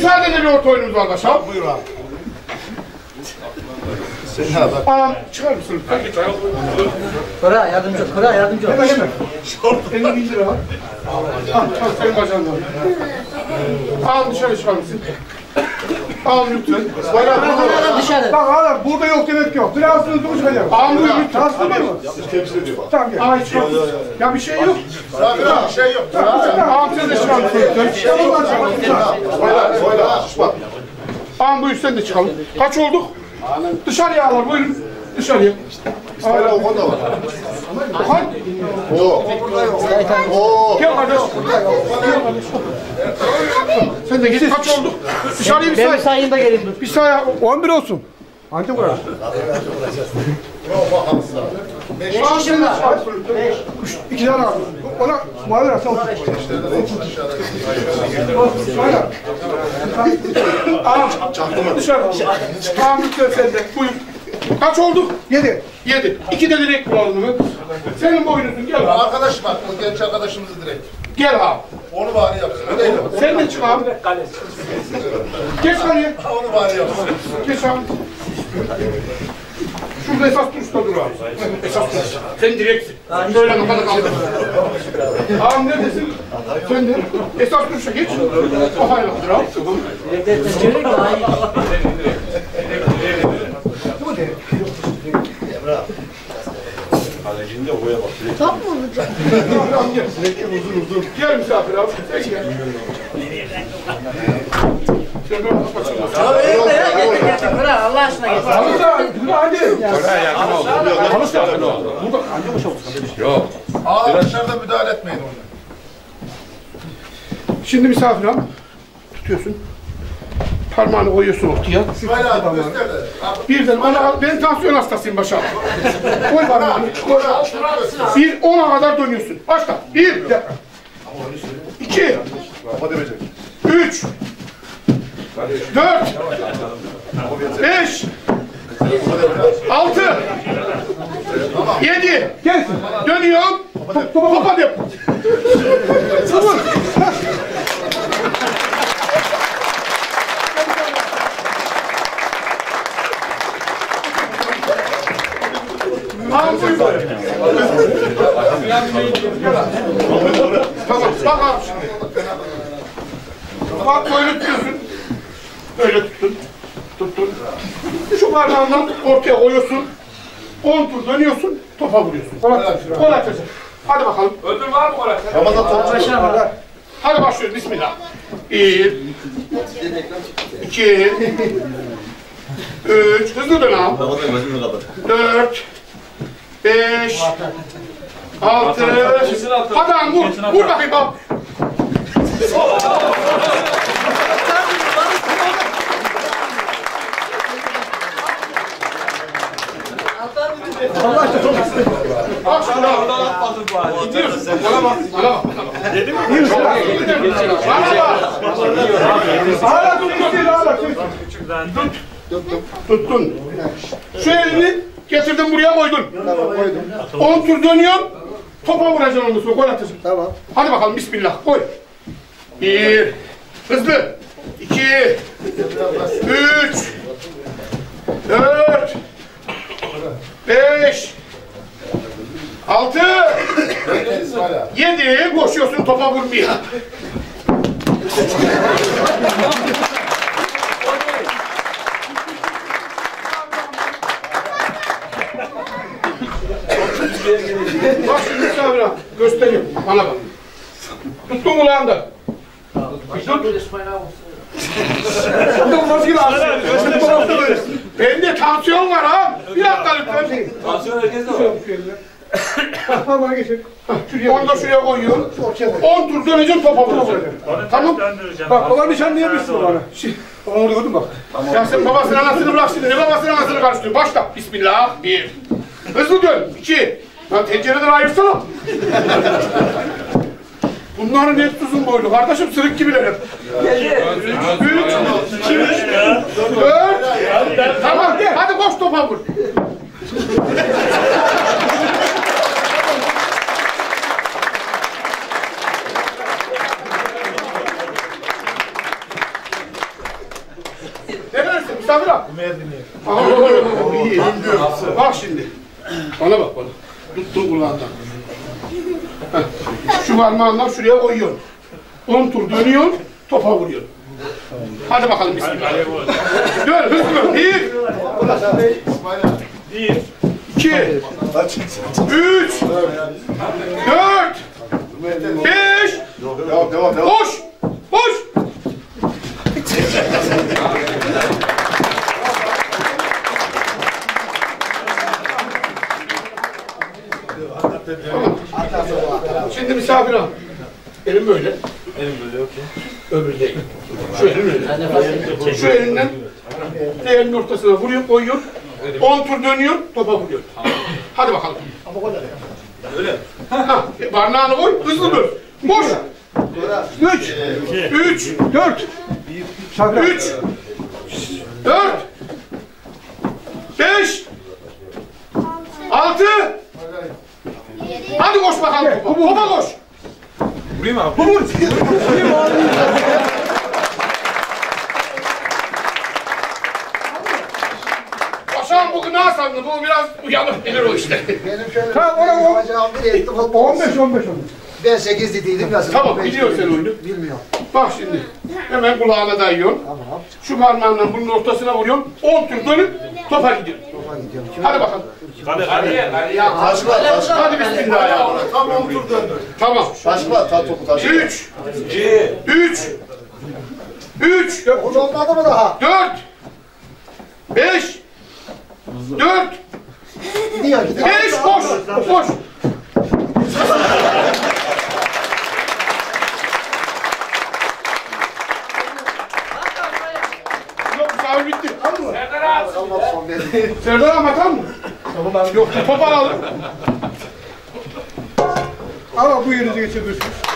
Müsaadenle bir orta oyunumuz var başa. Buyur abi. Çıkar mısın? Kıra yardımcı ol. Kıra yardımcı ol. Hemen. 50 lira var. Senin bacağından. Al dışarı çıkar mısın? Al lütfen. Dışarı. Bak hala burada yok demek yok. Birazdan hızlı çıkacağım. Al lütfen. Hasta mı? Temsil ediyor bak. Tamam gel. Ay çıkar. Ya bir şey yok. Bir şey yok. Al sen de çıkar mısın? Bak. Al buyur sen de çıkalım. Kaç olduk? Dışarıya alır buyurun. Dışarıya. Hala o konuda var. Hadi. Gel kardeş. Sen de git. Kaç olduk? Dışarıya bir say. Benim sayımda gelin dur. Bir say. 11 olsun. Anca burası. Al sen de çıkar. 2 tane abi. Ona mavi ver sen otur. Al. Dışarı. Tamam lütfen sen de. Buyur. Kaç olduk? 7. 7. 2 de direkt bulalım mı? Senin boynuzun gel abi. Arkadaş var. O genç arkadaşımızı direkt. Gel abi. Onu bari yapsın. Öyle mi? Sen de çık abi. Geç karıya. Onu bari yapsın. Geç abi. Şurada esas duruşta dur abi. Esas duruş. Sen direksin. Şöyle kafanı kaldır. Abi neredesin? Sen de esas duruşa geç. Kafayla dur abi. Çevir daha iyi. Kalecinde oya bak. Top mu olacak? Gel misafir abi. Sen gel. Getir kıra Allah aşkına getir. Hadi. Aa dışarıda müdahale etmeyin onu. Şimdi misafir abi. Tutuyorsun. Parmağını koyuyorsun ortaya. İsmail abi göster de. Birden ona al. Ben tansiyon hastasıyım başa. Koy parmağını. Koy. Bir 10'a kadar dönüyorsun. Başla. 1 2 Kafa demeyecek. 3 4 5 6 7 Gel. Dönüyorum. Topa dep. Tamam buyur. Tamam bak abi şimdi. Bak böyle tutuyorsun. Böyle tuttun. Tuttun. Şu parmağından ortaya koyuyorsun. 10 tur dönüyorsun. Topa vuruyorsun. Gol atacak. Hadi bakalım. Ödül var mı orada? Ramazan topçu. Hadi başlıyoruz. Bismillah. 1 2 3 hızlı dön abi. 4 5 6 hadi abi vur. Vur bakayım abi. Allah aşkına çok Bak şimdi abi. Gidiyoruz. Bana bak. Bana bak. iyi misin? Bana bak. Hala dur isteyin hala. Tuttun. Şu elini getirdin buraya koydun. Tamam koydum. 10 tur dönüyorsun. Topa vuracaksın ondan sonra gol atacaksın. Tamam. Hadi bakalım bismillah koy. 1 hızlı. 2 3 4 5 6 7 koşuyorsun topa vurmaya. Bak şimdi misafir gösteriyorum. Bana bak. Tuttun kulağında. Bende tansiyon var ha. Bir dakika lütfen. Tansiyon herkes de var. Tamam geçin. Onu da şuraya koyuyorum. 10 tur döneceğim topa vuracağım. Tamam. Bak baba nişanlayabilirsin bana. Onu gördün bak. Ya sen babasının anasını bırak şimdi. Ne babasının anasını karıştırıyorsun? Başla. Bismillah. 1 hızlı dön. 2 Lan tencereden ayırsana. Bunların hep uzun boylu. Kardeşim sırık gibiler hep. 3 2 4 Tamam gel. Hadi koş topa vur. Misafir al. İyi. Bak şimdi. Bana bak bana. Tuttun kulağından. Heh. Şu parmağından şuraya koyuyorsun. 10 tur dönüyorsun, topa vuruyorsun. Hadi bakalım bismillah. Dön hızlı. 1 2 3 4 5 Devam. Boş! Boş! Şimdi misafir al. Elim böyle. Elim böyle okey. Öbür değil. Şu elin öyle. Şu elinden diğerinin ortasına vuruyor, koyuyor. 10 tur dönüyor, topa vuruyor. Hadi bakalım. Öyle. Ha, barnağını koy, hızlı dur. Boş! 3 3 4 3 4 5 6 Hadi koş bakalım topa. Topa koş. Vurayım abi. Paşam bugün ne sandı? Bu biraz uyanık gelir o işte. Benim şöyle Tamam, ona yapacağım bir ettim. 15. Ben 8 dediydim ya. Tamam, biliyorsun sen oyunu. Bilmiyorum. Bak şimdi. Hemen kulağına dayıyorsun. Tamam. Şu parmağınla bunun ortasına vuruyorsun. 10 tur dönüp topa gidiyorsun. Topa gidiyorum. Hadi bakalım. Hadi. Hadi bismillah ya. Tam 10 tur döndü. Tamam. Taşla, topu taşla. 3 3 Hoş olmadı mı daha? 4 5 4 Gidiyor. 5 koş. Koş. Yok misafir bitti. Olmaz son benim. Serdar Ahmet al mı? Tamam. Yok top alalım. Ama bu yerinize geçebilirsiniz.